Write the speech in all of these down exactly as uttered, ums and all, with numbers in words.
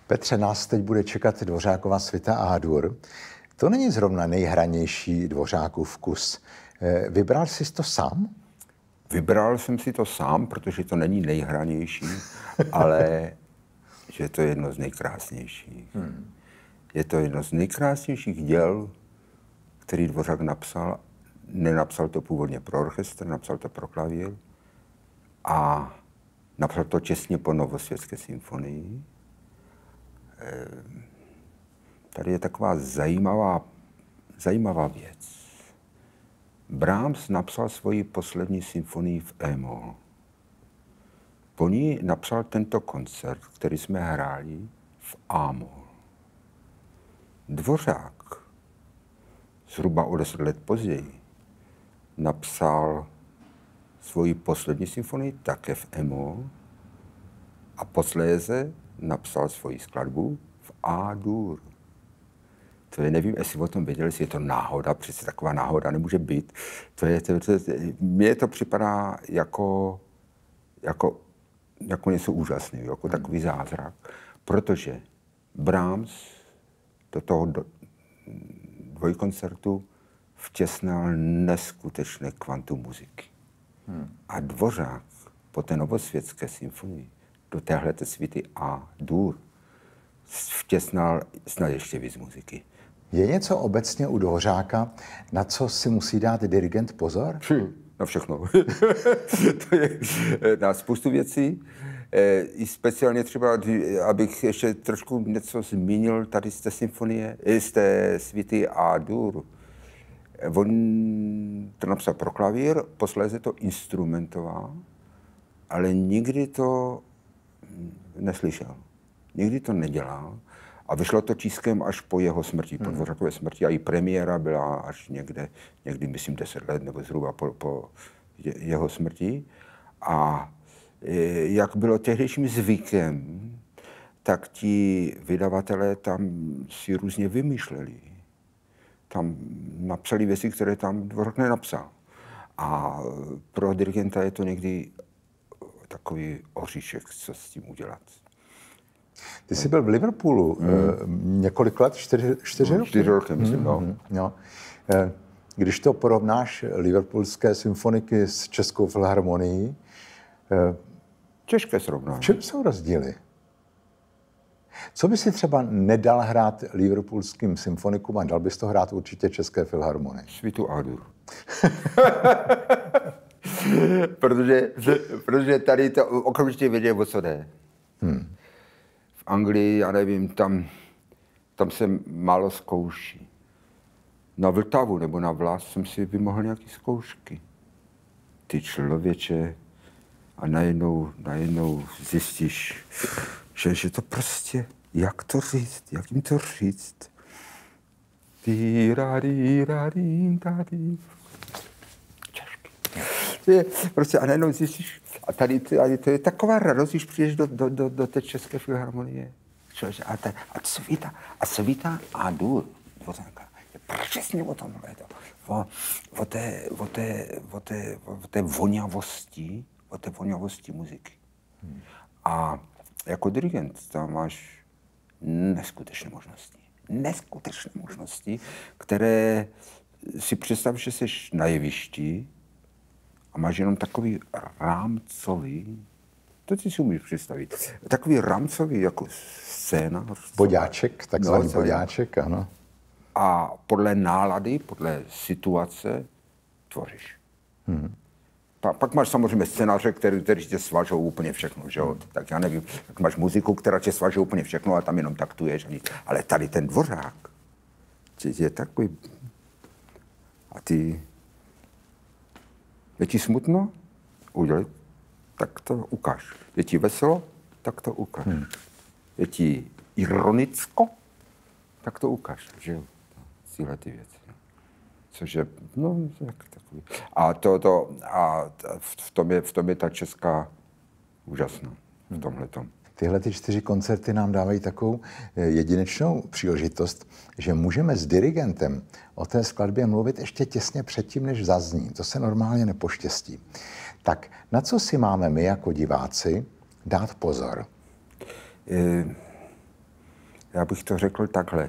Petře, nás teď bude čekat Dvořákova Svita A-dur. To není zrovna nejhranější Dvořákův kus. Vybral jsi to sám? Vybral jsem si to sám, protože to není nejhranější, ale že to je jedno z nejkrásnějších. Hmm. Je to jedno z nejkrásnějších děl, který Dvořák napsal. Nenapsal to původně pro orchestr, napsal to pro klavír a napsal to těsně po Novosvětské symfonii. Tady je taková zajímavá, zajímavá věc. Brahms napsal svoji poslední symfonii v E-moll. Po ní napsal tento koncert, který jsme hráli v A-moll. Dvořák zhruba o deset let později napsal svoji poslední symfonii také v E-moll a posléze napsal svoji skladbu v A-dur. To je, nevím, jestli o tom věděli, jestli je to náhoda, přece taková náhoda nemůže být. To je, to, to, mně to připadá jako, jako, jako něco úžasného, jako takový zázrak, protože Brahms do toho do, dvojkoncertu vtěsnal neskutečné kvantum muziky. Hmm. A Dvořák po té Novosvětské symfonii do téhleté svity A-dur vtěsnal snad ještě víc muziky. Je něco obecně u Dvořáka, na co si musí dát dirigent pozor? Hm, na všechno. To je na spoustu věcí. I speciálně třeba, abych ještě trošku něco zmínil tady z té symfonie, z té svity A-dur. On to napsal pro klavír, posléze to instrumentoval, ale nikdy to neslyšel. Nikdy to nedělal. A vyšlo to tiskem až po jeho smrti, po Dvořákové smrti. A i premiéra byla až někde, někdy myslím deset let, nebo zhruba po, po jeho smrti. A jak bylo tehdejším zvykem, tak ti vydavatelé tam si různě vymýšleli. Tam napsali věci, které tam Dvořák nenapsal. A pro dirigenta je to někdy takový oříšek, co s tím udělat. Ty jsi byl v Liverpoolu hmm. několik let, čtyři, čtyři no, roky? Čtyři roky, myslím, hmm. no. no. Když to porovnáš liverpoolské symfoniky s Českou filharmonií, těžké srovnání. V čem jsou rozdíly? Co by si třeba nedal hrát liverpoolským symfonikům a dal bys to hrát určitě České filharmonii? Svitu A-dur. protože, protože tady to okamžitě vědí, o co jde. Hmm. V Anglii, já nevím, tam, tam se málo zkouší. Na Vltavu nebo na Vlas jsem si vymohl nějaké zkoušky. Ty člověče, a najednou, najednou zjistíš, že, že to prostě, jak to říct, jak jim to říct. Je, prostě a najednou zjistíš, a tady, tady to je taková radost, když přijdeš do, do, do, do té České filharmonie. A, ta, a svita, a svita A-dur, Dvořáka, je přesně o tomhle. O, o, té, o, té, o, té, o té voňavosti, o té voňavosti muziky. Hmm. A jako dirigent tam máš neskutečné možnosti. Neskutečné možnosti, které si představ, že jsi na jevišti a máš jenom takový rámcový, to si umíš představit, takový rámcový jako scéna. Boďáček, takzvaný no, boďáček, ano. A podle nálady, podle situace tvoříš. Hmm. Pa, pak máš samozřejmě scénáře, který, který tě svažou úplně všechno, že jo? Hmm. Tak já nevím, tak máš muziku, která tě svažou úplně všechno a tam jenom taktuješ. Ale tady ten Dvořák je takový. A ty, je ti smutno? Udělej, tak to ukáž. Je ti veselo? Tak to ukáž. Hmm. Je ti ironicko? Tak to ukáž, že jo? Tyhle ty věci. Což je, no, tak, takový. A to, to, a v tom je, v tom je ta česká úžasná, v tomhletom. Tyhle ty čtyři koncerty nám dávají takovou jedinečnou příležitost, že můžeme s dirigentem o té skladbě mluvit ještě těsně předtím, než zazní. To se normálně nepoštěstí. Tak na co si máme my jako diváci dát pozor? E, já bych to řekl takhle.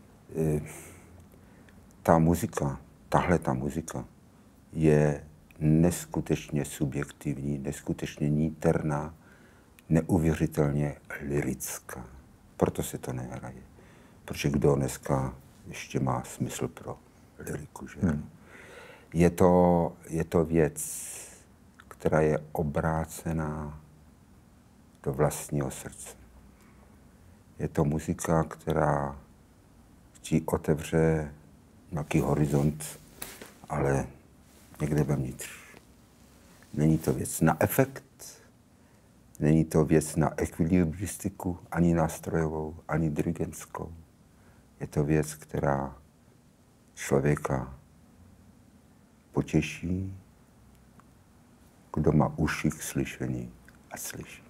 Ta muzika, tahle ta muzika je neskutečně subjektivní, neskutečně níterná, neuvěřitelně lyrická. Proto se to nehraje. Protože kdo dneska ještě má smysl pro lyriku, že? Hmm. Je to, je to věc, která je obrácená do vlastního srdce. Je to muzika, která ti otevře nějaký horizont, ale někde vevnitř. Není to věc na efekt, není to věc na ekvilibristiku, ani nástrojovou, ani dirigentskou. Je to věc, která člověka potěší, kdo má uši k slyšení a slyší.